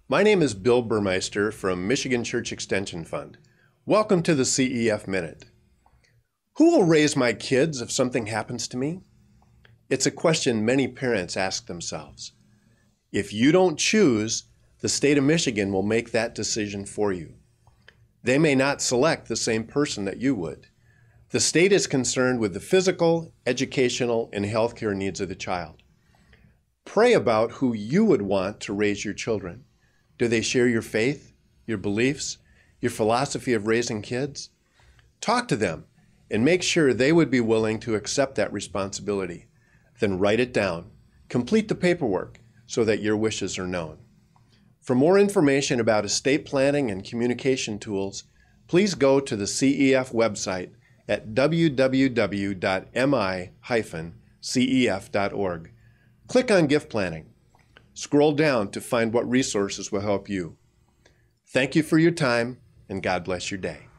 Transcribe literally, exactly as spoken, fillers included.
My name is Bill Burmeister from Michigan Church Extension Fund. Welcome to the C E F Minute. Who will raise my kids if something happens to me? It's a question many parents ask themselves. If you don't choose, the state of Michigan will make that decision for you. They may not select the same person that you would. The state is concerned with the physical, educational, and healthcare needs of the child. Pray about who you would want to raise your children. Do they share your faith, your beliefs, your philosophy of raising kids? Talk to them and make sure they would be willing to accept that responsibility. Then write it down. Complete the paperwork so that your wishes are known. For more information about estate planning and communication tools, please go to the C E F website at w w w dot m i dash c e f dot org. Click on Gift Planning. Scroll down to find what resources will help you. Thank you for your time, and God bless your day.